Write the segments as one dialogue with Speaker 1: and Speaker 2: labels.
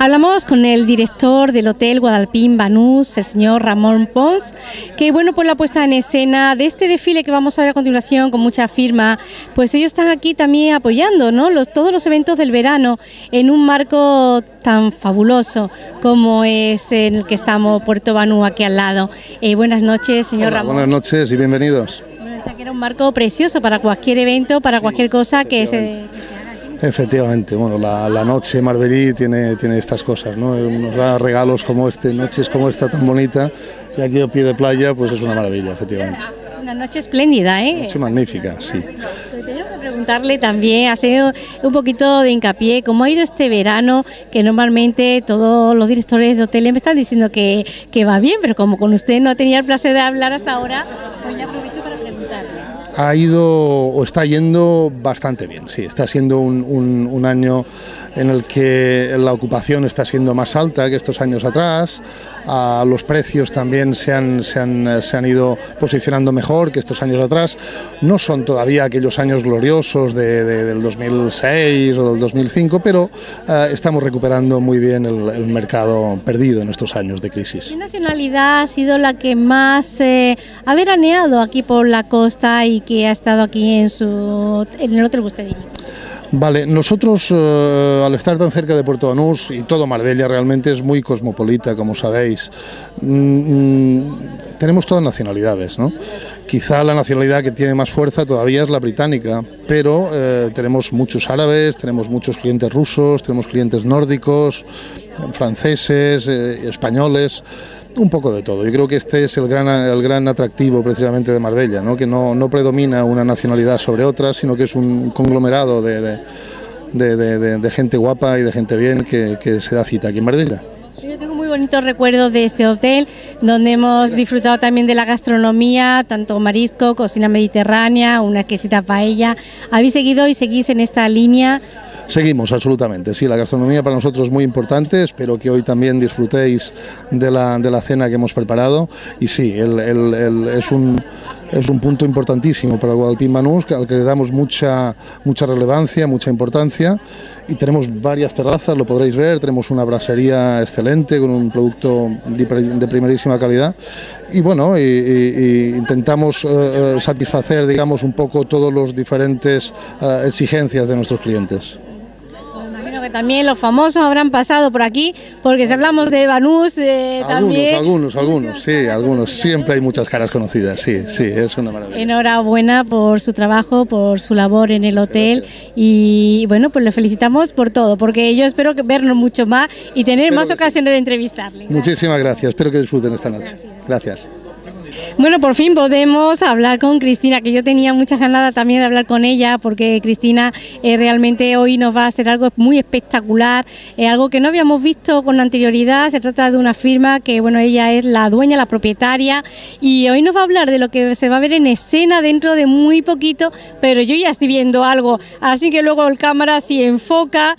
Speaker 1: Hablamos con el director del Hotel Guadalpín Banús, el señor Ramón Pons, que bueno, pues la puesta en escena de este desfile que vamos a ver a continuación con mucha firma, pues ellos están aquí también apoyando, ¿no?, todos los eventos del verano en un marco tan fabuloso como es en el que estamos, Puerto Banús, aquí al lado. Buenas noches, señor
Speaker 2: Hola,
Speaker 1: Ramón.
Speaker 2: buenas noches y bienvenidos.
Speaker 1: Bueno, o sea, que era un marco precioso para cualquier evento, para cualquier cosa que se haga aquí.
Speaker 2: Efectivamente, bueno, la noche Marbellí tiene estas cosas, ¿no? Nos da regalos como este, noches como esta tan bonita, y aquí a pie de playa pues es una maravilla, efectivamente.
Speaker 1: Una noche espléndida, ¿eh?
Speaker 2: Noche magnífica, sí.
Speaker 1: Tengo que preguntarle también, hacer un poquito de hincapié, ¿cómo ha ido este verano? Que normalmente todos los directores de hoteles me están diciendo que va bien, pero como con usted no tenía el placer de hablar hasta ahora, pues ya aprovecho para preguntarle.
Speaker 2: Ha ido o está yendo bastante bien, sí, está siendo un año en el que la ocupación está siendo más alta que estos años atrás, los precios también se han ido posicionando mejor que estos años atrás, no son todavía aquellos años gloriosos del 2006 o del 2005, pero estamos recuperando muy bien el mercado perdido en estos años de crisis.
Speaker 1: ¿Qué nacionalidad ha sido la que más ha veraneado aquí por la costa y que ha estado aquí en el hotel que usted dirige?
Speaker 2: Vale, nosotros al estar tan cerca de Puerto Banús y todo Marbella realmente es muy cosmopolita, como sabéis. Tenemos todas nacionalidades, ¿no? Quizá la nacionalidad que tiene más fuerza todavía es la británica, pero tenemos muchos árabes, tenemos muchos clientes rusos, tenemos clientes nórdicos, franceses, españoles. Un poco de todo. Yo creo que este es el gran atractivo precisamente de Marbella, ¿no? Que no predomina una nacionalidad sobre otra, sino que es un conglomerado de gente guapa y de gente bien que se da cita aquí en Marbella.
Speaker 1: Yo tengo muy bonitos recuerdos de este hotel, donde hemos disfrutado también de la gastronomía, tanto marisco, cocina mediterránea, una exquisita paella. ¿Habéis seguido y seguís en esta línea?
Speaker 2: Seguimos, absolutamente, sí, la gastronomía para nosotros es muy importante, espero que hoy también disfrutéis de la cena que hemos preparado, y sí, es un punto importantísimo para el Guadalpín Banús, al que le damos mucha relevancia, mucha importancia, y tenemos varias terrazas, lo podréis ver, tenemos una brasería excelente con un producto de primerísima calidad, y bueno, intentamos satisfacer, digamos, un poco todos los diferentes exigencias de nuestros clientes.
Speaker 1: Que también los famosos habrán pasado por aquí, porque si hablamos de Banús también...
Speaker 2: Algunos, sí, algunos, siempre hay muchas caras conocidas, sí, es una maravilla.
Speaker 1: Enhorabuena por su trabajo, por su labor en el hotel, y bueno, pues le felicitamos por todo, porque yo espero vernos mucho más y tener más ocasiones de entrevistarle.
Speaker 2: Muchísimas gracias, espero que disfruten esta noche. Gracias.
Speaker 1: Bueno, por fin podemos hablar con Cristina, que yo tenía muchas ganas también de hablar con ella, porque Cristina realmente hoy nos va a hacer algo muy espectacular, algo que no habíamos visto con anterioridad. Se trata de una firma que, bueno, ella es la dueña, la propietaria, y hoy nos va a hablar de lo que se va a ver en escena dentro de muy poquito, pero yo ya estoy viendo algo, así que luego el cámara si enfoca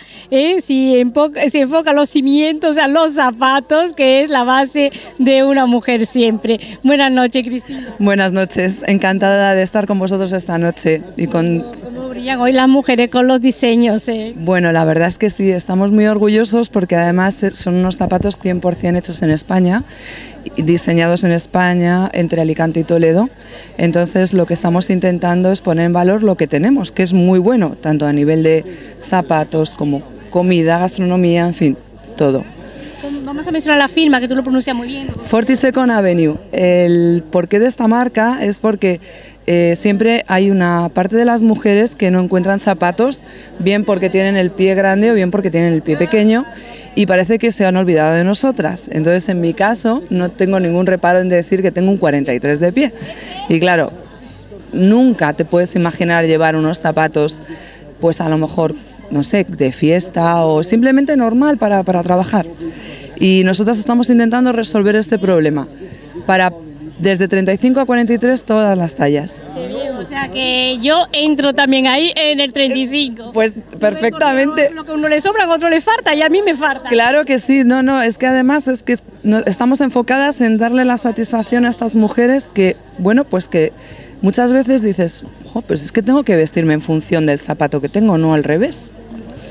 Speaker 1: los cimientos, o sea, los zapatos, que es la base de una mujer siempre. Buenas noches, Cristina.
Speaker 3: Buenas noches, encantada de estar con vosotros esta noche.
Speaker 1: ¿Cómo brillan hoy las mujeres con los diseños?
Speaker 3: Bueno, la verdad es que sí, estamos muy orgullosos porque además son unos zapatos 100% hechos en España, diseñados en España, entre Alicante y Toledo. Entonces lo que estamos intentando es poner en valor lo que tenemos, que es muy bueno, tanto a nivel de zapatos como comida, gastronomía, en fin, todo.
Speaker 1: Vamos a mencionar la firma, que tú lo pronuncias muy bien.
Speaker 3: 42nd Avenue. El porqué de esta marca es porque siempre hay una parte de las mujeres que no encuentran zapatos, bien porque tienen el pie grande o bien porque tienen el pie pequeño, y parece que se han olvidado de nosotras. Entonces, en mi caso, no tengo ningún reparo en decir que tengo un 43 de pie. Y claro, nunca te puedes imaginar llevar unos zapatos, pues a lo mejor, no sé, de fiesta o simplemente normal para trabajar. Y nosotras estamos intentando resolver este problema para desde 35 a 43 todas las tallas.
Speaker 1: Qué bien, o sea que yo entro también ahí en el 35.
Speaker 3: Pues perfectamente.
Speaker 1: Lo que a uno le sobra, a otro le falta y a mí me falta.
Speaker 3: Claro que sí, es que además es que estamos enfocadas en darle la satisfacción a estas mujeres que, bueno, pues que muchas veces dices, pues es que tengo que vestirme en función del zapato que tengo, no al revés.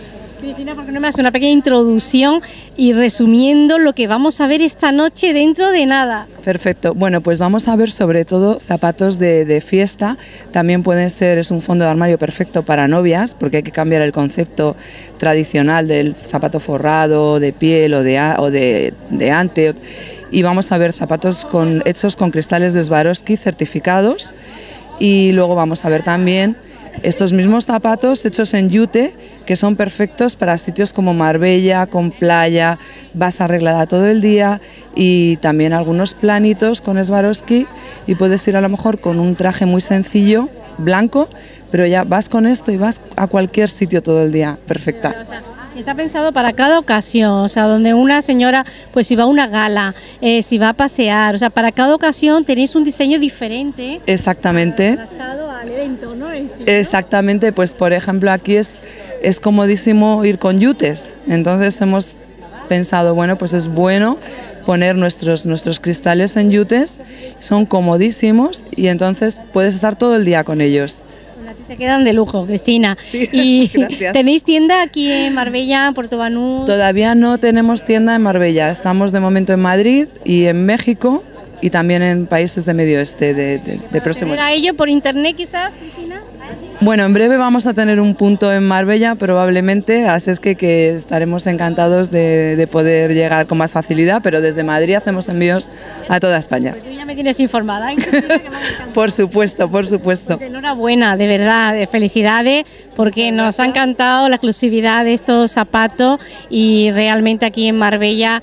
Speaker 1: Cristina, ¿por qué no me hace una pequeña introducción y resumiendo lo que vamos a ver esta noche dentro de nada?
Speaker 3: Perfecto. Bueno, pues vamos a ver sobre todo zapatos de fiesta. También pueden ser, es un fondo de armario perfecto para novias, porque hay que cambiar el concepto tradicional del zapato forrado, de piel o de ante. Y vamos a ver zapatos hechos con cristales de Swarovski certificados. Y luego vamos a ver también estos mismos zapatos hechos en yute, que son perfectos para sitios como Marbella, con playa, vas arreglada todo el día, y también algunos planitos con Swarovski, y puedes ir a lo mejor con un traje muy sencillo, blanco, pero ya vas con esto y vas a cualquier sitio todo el día, perfecta.
Speaker 1: Está pensado para cada ocasión, o sea, donde una señora, pues si va a una gala, si va a pasear, o sea, para cada ocasión tenéis un diseño diferente.
Speaker 3: Exactamente.
Speaker 1: Adaptado al evento, ¿no? En sí, ¿no?
Speaker 3: Exactamente, pues por ejemplo aquí es comodísimo ir con yutes, entonces hemos pensado, bueno, pues es bueno poner nuestros cristales en yutes, son comodísimos y entonces puedes estar todo el día con ellos.
Speaker 1: A ti te quedan de lujo, Cristina.
Speaker 3: Sí,
Speaker 1: y
Speaker 3: gracias.
Speaker 1: ¿Tenéis tienda aquí en Marbella, Puerto Banús?
Speaker 3: Todavía no tenemos tienda en Marbella, estamos de momento en Madrid y en México y también en países de Medio Oeste de próximo.
Speaker 1: ¿Era ello por internet quizás, Cristina?
Speaker 3: Bueno, en breve vamos a tener un punto en Marbella probablemente, así es que estaremos encantados de poder llegar con más facilidad, pero desde Madrid hacemos envíos a toda España.
Speaker 1: Pues tú ya me tienes informada, ¿eh, Cristina? Que me ha encantado.
Speaker 3: Por supuesto, por supuesto.
Speaker 1: Pues enhorabuena, de verdad, felicidades, porque nos ha encantado la exclusividad de estos zapatos y realmente aquí en Marbella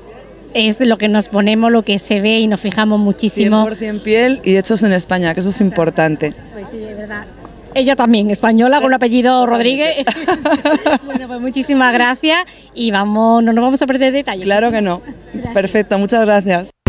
Speaker 1: es de lo que nos ponemos, lo que se ve y nos fijamos muchísimo.
Speaker 3: 100% piel y hechos en España, que eso es importante.
Speaker 1: Pues sí, de verdad. Ella también, española, con apellido Rodríguez. Bueno, pues muchísimas gracias y no nos vamos a perder detalles.
Speaker 3: Claro que no. Perfecto, muchas gracias.